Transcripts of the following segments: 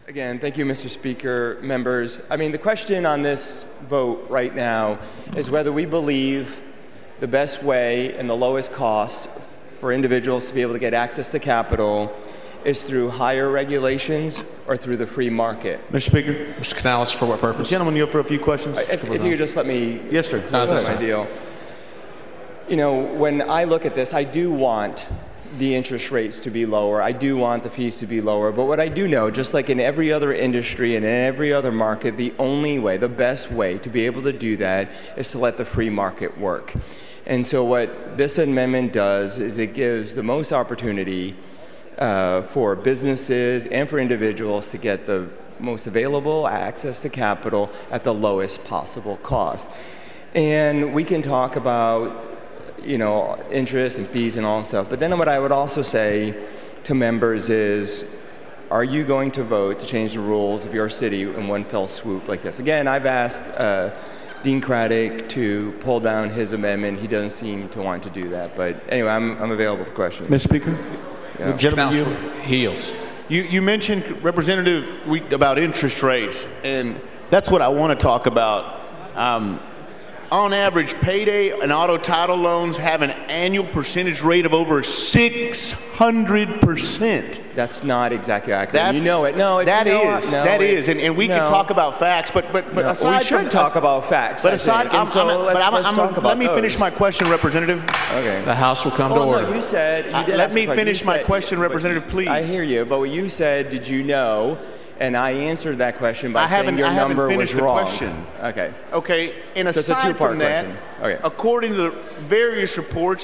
Again, thank you, Mr. Speaker, members. I mean, the question on this vote right now is whether we believe the best way and the lowest cost for individuals to be able to get access to capital is through higher regulations or through the free market. Mr. Speaker. Mr. Canales, for what purpose? Gentlemen, you up for a few questions? If you could just let me... Yes, sir. No, that's my deal. You know, when I look at this, I do want the interest rates to be lower. I do want the fees to be lower. But what I do know, just like in every other industry and in every other market, the only way, the best way to be able to do that is to let the free market work. And so what this amendment does is it gives the most opportunity for businesses and for individuals to get the most available access to capital at the lowest possible cost. And we can talk about, you know, interest and fees and all that stuff. But then what I would also say to members is, are you going to vote to change the rules of your city in one fell swoop like this? Again, I've asked Dean Craddock to pull down his amendment. He doesn't seem to want to do that. But anyway, I'm available for questions. Mr. Speaker. Yeah. Gentleman, yields. You mentioned, Representative, about interest rates, and that's what I want to talk about. On average, payday and auto title loans have an annual percentage rate of over 600%. That's not exactly accurate. You know it. No, that is. And we can talk about facts, but aside we should talk about facts. But aside, let me finish my question, Representative. Okay. The House will come to order. No, you said. Let me finish my question, Representative, please. I hear you, but what you said, did you know? And I answered that question by saying your number was wrong. Okay. Okay. And aside from that, according to various reports,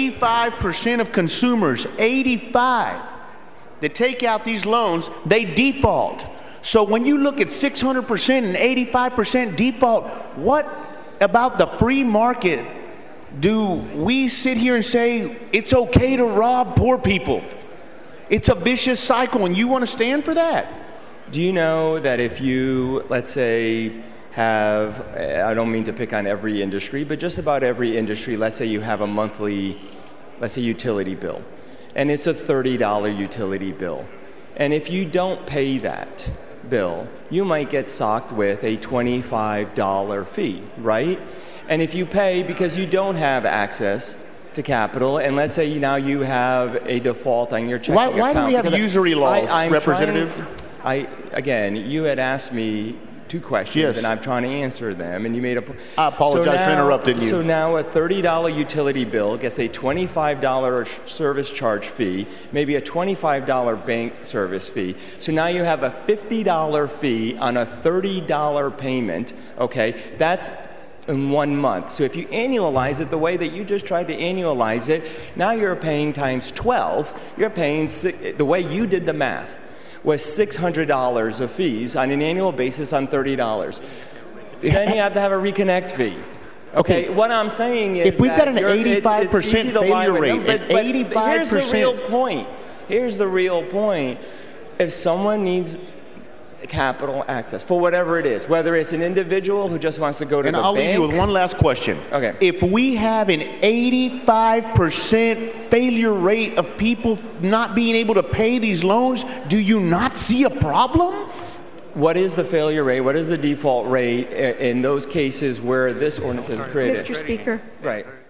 85% of consumers, 85, that take out these loans, they default. So when you look at 600% and 85% default, what about the free market do we sit here and say it's okay to rob poor people? It's a vicious cycle, and you want to stand for that? Do you know that if you, let's say, have, I don't mean to pick on every industry, but just about every industry, let's say you have a monthly, let's say, utility bill, and it's a $30 utility bill. And if you don't pay that bill, you might get socked with a $25 fee, right? And if you pay because you don't have access to capital, and let's say now you have a default on your checking account. Why do we have usury laws, Representative? Again, you had asked me two questions, and I'm trying to answer them, and you made a... I apologize for interrupting you. So now a $30 utility bill gets a $25 service charge fee, maybe a $25 bank service fee. So now you have a $50 fee on a $30 payment, okay? That's in 1 month. So if you annualize it the way that you just tried to annualize it, now you're paying times 12. You're paying, the way you did the math, was $600 of fees on an annual basis on $30. Then you have to have a reconnect fee. Okay, what I'm saying is if we've got an 85% failure rate, but 85%. Here's the real point. Here's the real point. If someone needs capital access for whatever it is, whether it's an individual who just wants to go to the bank. And I'll leave you with one last question. Okay. If we have an 85% failure rate of people not being able to pay these loans, do you not see a problem? What is the failure rate? What is the default rate in those cases where this ordinance is created? Mr. Speaker. Right.